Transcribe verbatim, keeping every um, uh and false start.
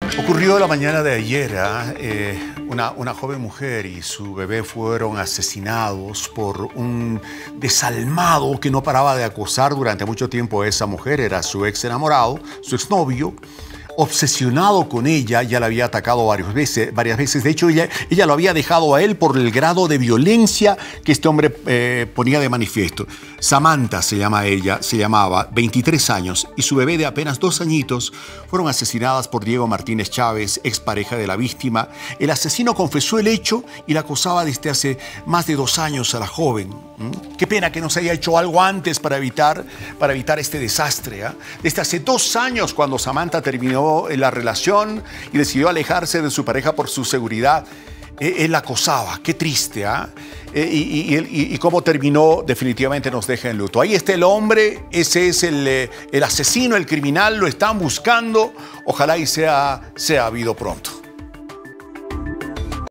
Ocurrió la mañana de ayer, ¿eh? Eh, una, una joven mujer y su bebé fueron asesinados por un desalmado que no paraba de acosar durante mucho tiempo a esa mujer. Era su ex enamorado, su exnovio. Obsesionado con ella, ya la había atacado varias veces, varias veces. De hecho, ella, ella lo había dejado a él por el grado de violencia que este hombre eh, ponía de manifiesto. Samantha se llama ella, se llamaba, veintitrés años, y su bebé de apenas dos añitos fueron asesinadas por Diego Martínez Chávez, expareja de la víctima. El asesino confesó el hecho y la acosaba desde hace más de dos años a la joven. ¿Mm? Qué pena que no se haya hecho algo antes para evitar, para evitar este desastre. ¿eh? Desde hace dos años, cuando Samantha terminó en la relación y decidió alejarse de su pareja por su seguridad, eh, él la acosaba. Qué triste, ¿ah? ¿eh? Y, y, y, y cómo terminó definitivamente nos deja en luto. Ahí está el hombre, ese es el, el asesino, el criminal, lo están buscando. Ojalá y sea, sea habido pronto.